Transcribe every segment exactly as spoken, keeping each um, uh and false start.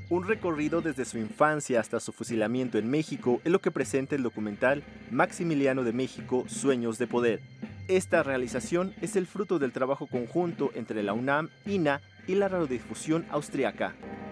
Un recorrido desde su infancia hasta su fusilamiento en México es lo que presenta el documental Maximiliano de México, Sueños de Poder. Esta realización es el fruto del trabajo conjunto entre la UNAM, I N A y la radiodifusión austriaca.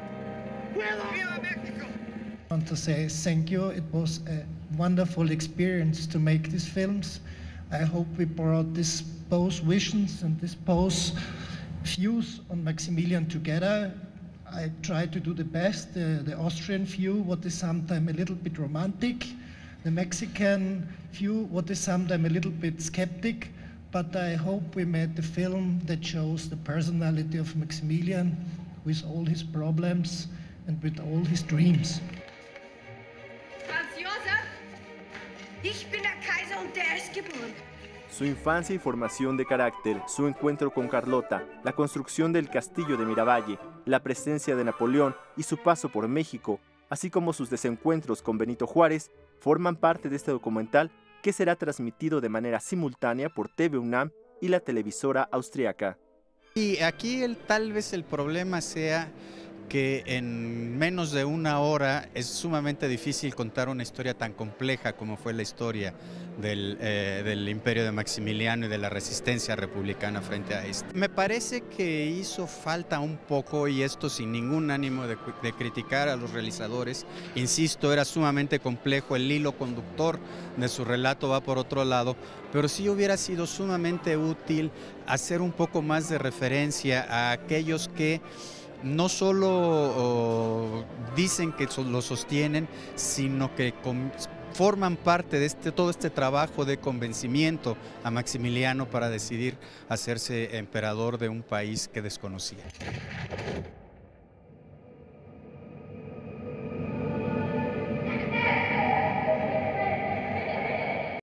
I want to say thank you. It was a wonderful experience to make these films. I hope we brought these both visions and these both views on Maximilian together. I tried to do the best, uh, the Austrian view, what is sometimes a little bit romantic, the Mexican view, what is sometimes a little bit skeptic, but I hope we made the film that shows the personality of Maximilian with all his problems and with all his dreams. Franz Josef, ich bin der Kaiser und der ist geboren. Su infancia y formación de carácter, su encuentro con Carlota, la construcción del castillo de Miravalle, la presencia de Napoleón y su paso por México, así como sus desencuentros con Benito Juárez, forman parte de este documental que será transmitido de manera simultánea por T V UNAM y la televisora austriaca. Y aquí el, tal vez el problema sea que en menos de una hora es sumamente difícil contar una historia tan compleja como fue la historia del, eh, del imperio de Maximiliano y de la resistencia republicana frente a este. Me parece que hizo falta un poco, y esto sin ningún ánimo de, de criticar a los realizadores, insisto, era sumamente complejo, el hilo conductor de su relato va por otro lado, pero sí hubiera sido sumamente útil hacer un poco más de referencia a aquellos que no solo oh, dicen que lo sostienen, sino que forman parte de este, todo este trabajo de convencimiento a Maximiliano para decidir hacerse emperador de un país que desconocía.